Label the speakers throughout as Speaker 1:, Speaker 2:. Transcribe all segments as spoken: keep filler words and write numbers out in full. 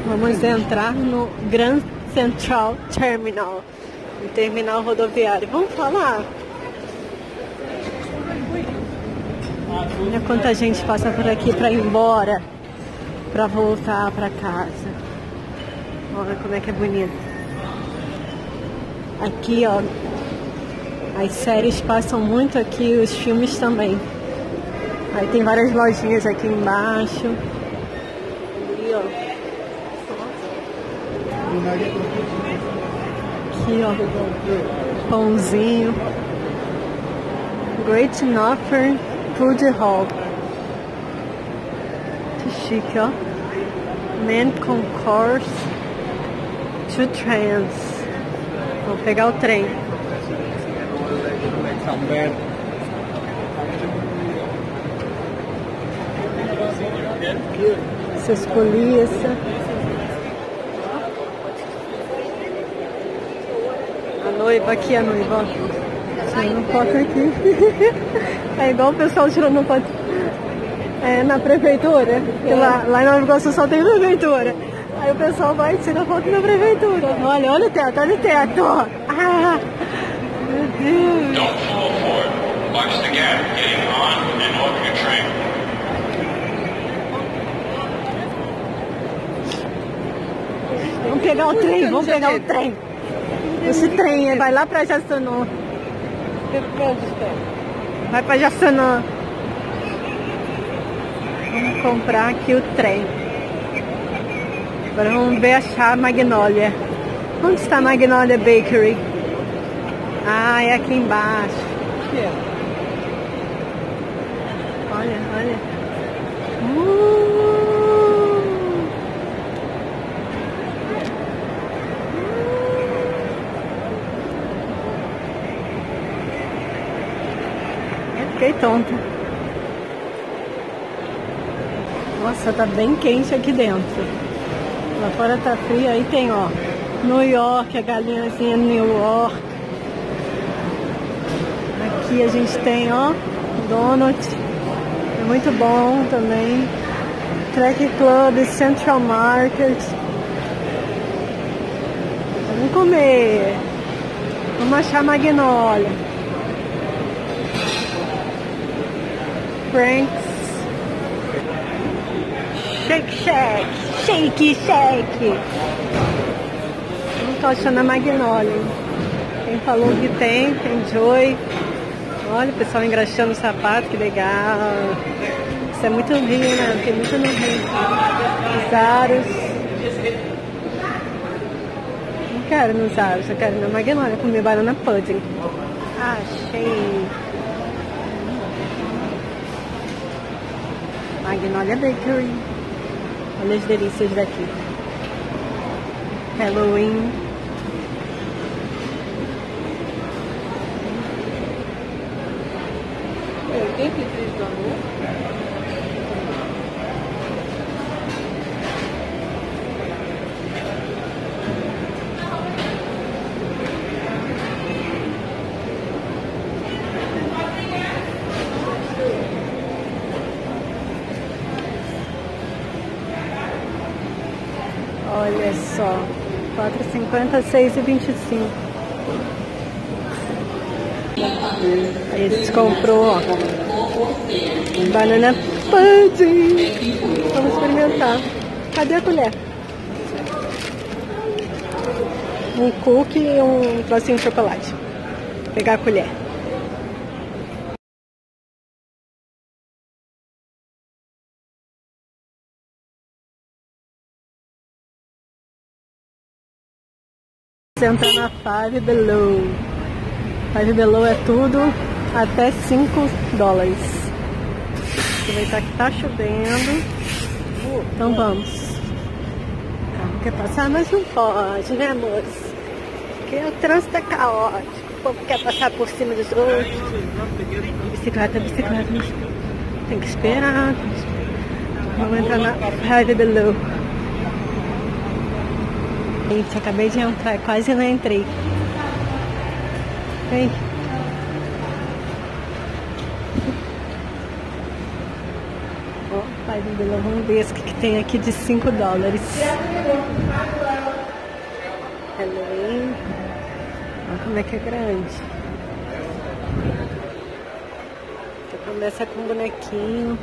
Speaker 1: Vamos entrar no Grand Central Terminal, no terminal rodoviário. Vamos falar? Olha quanta gente passa por aqui para ir embora, para voltar para casa. Olha como é que é bonito. Aqui, ó, as séries passam muito aqui, os filmes também. Aí tem várias lojinhas aqui embaixo. Ali, ó. Aqui, ó, pãozinho. Great Northern Food Hall. Que chique, ó. Main Concourse to Trains. Vou pegar o trem. Você escolhi essa. A noiva aqui, a noiva, ó. Tirando foto aqui. É igual o pessoal tirando foto é, na prefeitura. É. Lá, lá em Nova Iguaçu só tem prefeitura. Aí o pessoal vai e tira foto na prefeitura. Olha, olha o teto, olha o teto. Ah, meu Deus.
Speaker 2: Don't fall for it. Watch the gap getting on and off your train.
Speaker 1: Vamos pegar o trem, vamos pegar o trem. Esse trem vai lá pra Jaçanã. Vai pra Jaçanã. Vamos comprar aqui o trem. Agora vamos ver achar a Magnolia. Onde está a Magnolia Bakery? Ah, é aqui embaixo. Olha, olha. Uh! Fiquei tonta. Nossa, tá bem quente aqui dentro. Lá fora tá frio. Aí tem, ó, New York, a galinhazinha New York. Aqui a gente tem, ó, Donut. É muito bom também. Track Club, Central Market. Vamos comer. Vamos achar Magnolia. Frank's. Shake Shack. Shake Shack. Não tô achando a Magnolia. Quem falou que tem, tem Joy. Olha o pessoal engraxando o sapato, que legal. Isso é muito Rio, né? Tem muito no Rio. Os Aros. Não quero nos Aros, eu quero na Magnolia comer banana pudding. Achei. Magnolia Bakery. Olha as delícias daqui. Halloween.
Speaker 3: oitenta e três do amor.
Speaker 1: Olha só, quatro e cinquenta, seis e vinte e cinco. Aí a gente comprou, ó, banana pudding. Vamos experimentar. Cadê a colher? Um cookie e um trocinho de chocolate. Vou pegar a colher. Entra na Five Below. Five Below é tudo até cinco dólares. Aproveitar que tá chovendo. Então vamos. O carro quer passar, mas não pode, né, moço? Porque o trânsito é caótico. O povo quer passar por cima dos outros. Bicicleta, bicicleta. Tem que esperar. Vamos entrar na Five Below. Gente, acabei de entrar, quase não entrei. Vem. Ó, Five Vamos ver o que, que tem aqui de cinco dólares. Halloween. Olha como é que é grande. Então, começa com um bonequinho.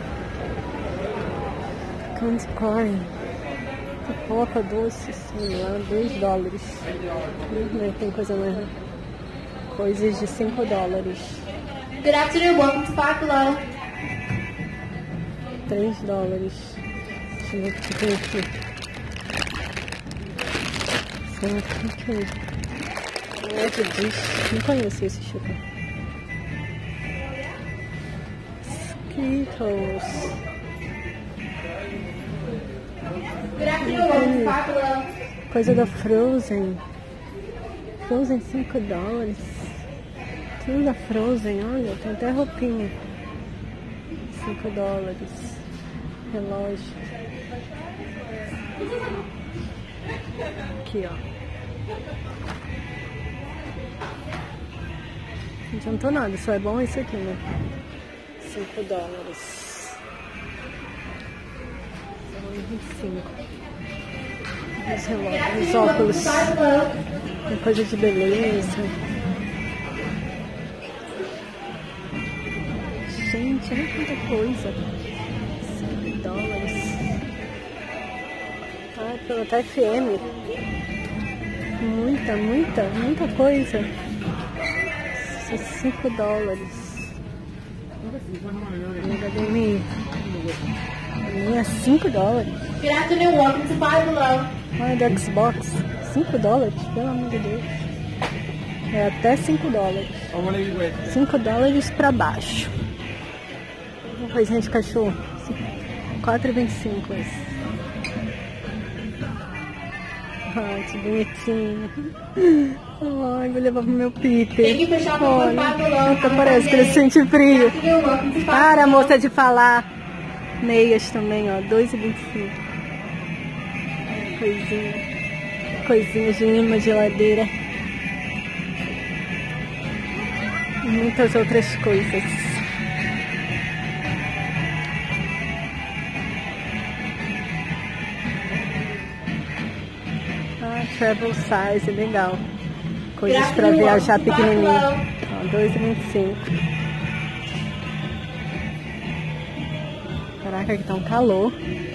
Speaker 1: Candy corn. Pipoca doce, sei lá, dois dólares. Hum, tem coisa mais. Coisas de cinco dólares.
Speaker 4: Good afternoon, welcome to Five Below.
Speaker 1: três dólares. Deixa eu ver o que tem aqui. Não é que diz. Não conheci esse chupa. Skittles.
Speaker 4: Good afternoon, welcome to Five Below.
Speaker 1: Coisa da Frozen. Frozen cinco dólares. Tudo da Frozen, olha, tem até roupinha. cinco dólares. Relógio. Aqui, ó. Não adiantou nada, só é bom isso aqui, né? cinco dólares. vinte e cinco. Os relógios, os óculos. Tem coisa de beleza. Gente, olha quanta coisa. cinco dólares. Ah, pelo tá F M. Muita, muita, muita coisa. cinco dólares. H D M I. Minha cinco dólares.
Speaker 4: Good afternoon, welcome to Five Below.
Speaker 1: Olha do Xbox. cinco dólares, pelo amor de Deus. É até cinco dólares. cinco dólares pra baixo. Coisinha de cachorro. quatro e vinte e cinco esse. Ai, que bonitinho. Ai, vou levar pro meu Peter.
Speaker 4: Thank you for shopping for
Speaker 1: Olha,
Speaker 4: Five Below.
Speaker 1: até parece que ele sente frio.
Speaker 4: Good afternoon, welcome to Five
Speaker 1: Para,
Speaker 4: Below.
Speaker 1: moça, de falar. Meias também, ó. dois e vinte e cinco. Coisinha. Coisinhas de imã, geladeira. E muitas outras coisas. Ah, travel size, legal. Coisas para viajar pequenininho. Ó, dois e vinte e cinco. Caraca, aqui tá um calor.